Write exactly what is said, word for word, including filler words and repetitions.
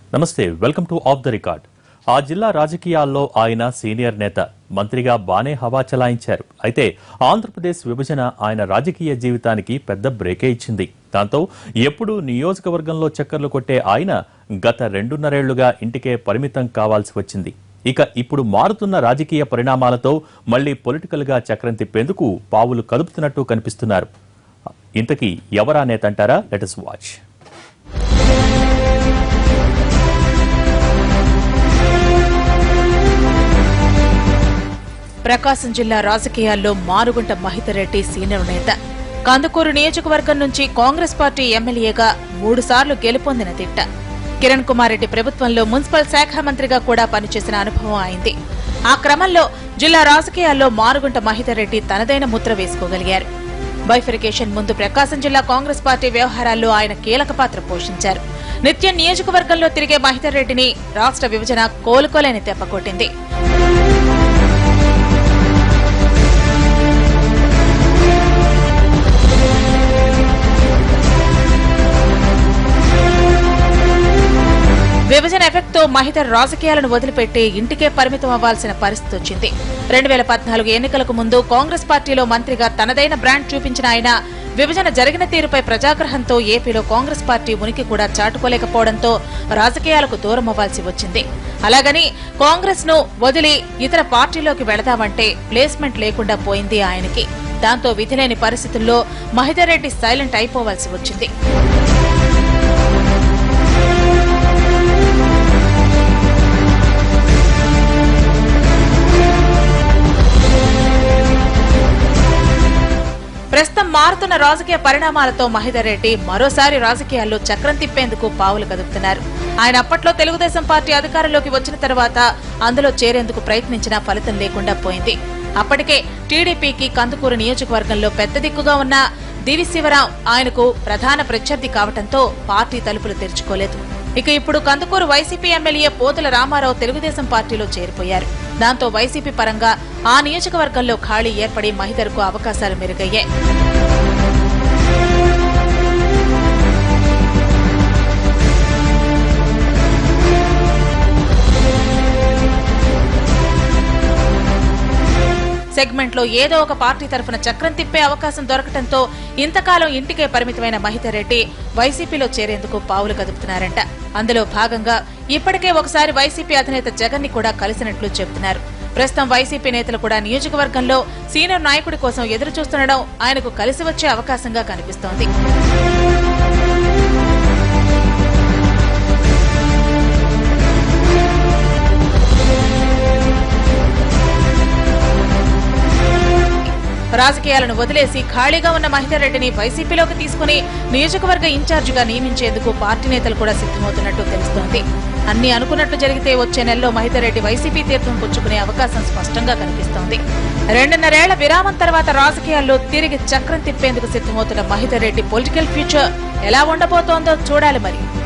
నమస్తే, welcome to off the record. ఆ జిల్లా రాజకీయాల్లో ఆయన సీనియర్ నేత, మంత్రిగా బానే హవా చలాయించారు. అయితే ఆంధ్రప్రదేశ్ విభజన ఆయన రాజకీయ జీవితానికి పెద్ద బ్రేకే ఇచ్చింది. దాంతో ఎప్పుడు నియోజకవర్గంలో చక్కర్లు కొట్టే ఆయన గత రెండున్నరేళ్లుగా ఇంటికే పరిమితం కావాల్సి వచ్చింది. ఇక ఇప్పుడు మారుతున్న రాజకీయ పరిణామాలతో మళ్లీ పొలిటికల్ గా చక్రం తిప్పేందుకు పావులు కదుపుతున్నట్టు కనిపిస్తున్నారు. ఇంతకీ ఎవరా నేత అంటారా? Let us watch. ప్రకాశం జిల్లా రాజకీయాల్లో మానుగుంట మహితరెడ్డి సీనియర్ నేత. కందుకూరు నియోజకవర్గం నుంచి కాంగ్రెస్ పార్టీ ఎమ్మెల్యేగా మూడు సార్లు గెలుపొందిన తిట్ట. కిరణ్ కుమార్ రెడ్డి ప్రభుత్వంలో మున్సిపల్ శాఖ మంత్రిగా కూడా పనిచేసిన అనుభవం అయింది. ఆ క్రమంలో జిల్లా రాజకీయాల్లో మానుగుంట మహితరెడ్డి తనదైన ముద్ర వేసుకోగలిగారు. బైఫరికేషన్ ముందు ప్రకాశం జిల్లా కాంగ్రెస్ పార్టీ వ్యవహారాల్లో ఆయన కీలక పాత్ర పోషించారు. నిత్యం నియోజకవర్గంలో తిరిగే మహితరెడ్డిని రాష్ట్ర విభజన కోలుకోలేని దెబ్బకొట్టింది. విభజన ఎఫెక్ట్ తో మహితర్ రాజకీయాలను వదిలిపెట్టి ఇంటికే పరిమితం అవ్వాల్సిన పరిస్థితి వచ్చింది. రెండు వేల పద్నాలుగు ఎన్నికలకు ముందు కాంగ్రెస్ పార్టీలో మంత్రిగా తనదైన బ్రాండ్ చూపించిన ఆయన విభజన జరిగిన తీరుపై ప్రజాగ్రహంతో ఏపీలో కాంగ్రెస్ పార్టీ ఉనికి కూడా చాటుకోలేకపోవడంతో రాజకీయాలకు దూరం అవ్వాల్సి వచ్చింది. అలాగని కాంగ్రెస్ ను వదిలి ఇతర పార్టీలోకి వెళదామంటే ప్లేస్మెంట్ లేకుండా పోయింది ఆయనకి. దాంతో విధిలేని పరిస్థితుల్లో మహితర్ రెడ్డి సైలెంట్ అయిపోవాల్సి వచ్చింది. ప్రస్తుతం మారుతున్న రాజకీయ పరిణామాలతో మహితర్ రెడ్డి మరోసారి రాజకీయాల్లో చక్రం తిప్పేందుకు పావులు కదుపుతున్నారు. ఆయన అప్పట్లో తెలుగుదేశం పార్టీ అధికారంలోకి వచ్చిన తర్వాత అందులో చేరేందుకు ప్రయత్నించినా ఫలితం లేకుండా పోయింది. అప్పటికే టీడీపీకి కందుకూరు నియోజకవర్గంలో పెద్ద దిక్కుగా ఉన్న దివి శివరాం ఆయనకు ప్రధాన ప్రత్యర్థి కావడంతో పార్టీ తలుపులు తెరుచుకోలేదు. ఇక ఇప్పుడు కందుకూరు వైసీపీ ఎమ్మెల్యే పోతుల రామారావు తెలుగుదేశం పార్టీలో చేరిపోయారు. దాంతో వైసీపీ పరంగా ఆ నియోజకవర్గంలో ఖాళీ ఏర్పడి మహితర్కు అవకాశాలు మెరుగయ్యాయి. సెగ్మెంట్ లో ఏదో ఒక పార్టీ తరఫున చక్రం తిప్పే అవకాశం దొరకటంతో ఇంతకాలం ఇంటికే పరిమితమైన మహితర్ రెడ్డి వైసీపీలో చేరేందుకు పావులు కదుపుతున్నారంట. అందులో భాగంగా ఇప్పటికే ఒకసారి వైసీపీ అధినేత జగన్ ని కూడా కలిసినట్లు చెబుతున్నారు. ప్రస్తుతం వైసీపీ నేతలు కూడా నియోజకవర్గంలో సీనియర్ నాయకుడి కోసం ఎదురు చూస్తుండడం ఆయనకు కలిసి వచ్చే అవకాశంగా కనిపిస్తోంది. రాజకీయాలను వదిలేసి ఖాళీగా ఉన్న మహితర్ రెడ్డిని వైసీపీలోకి తీసుకుని నియోజకవర్గ ఇన్ఛార్జిగా నియమించేందుకు పార్టీ నేతలు కూడా సిద్దమవుతున్నట్టు తెలుస్తోంది. అన్ని అనుకున్నట్టు జరిగితే వచ్చే నెలలో మహితర్ రెడ్డి వైసీపీ తీర్థం పుచ్చుకునే అవకాశం స్పష్టంగా కనిపిస్తోంది. రెండున్నరేళ్ల విరామం తర్వాత రాజకీయాల్లో తిరిగి చక్రం తిప్పేందుకు సిద్దమవుతున్న మహితర్ రెడ్డి పొలిటికల్ ఫ్యూచర్ ఎలా ఉండబోతోందో చూడాలి మరి.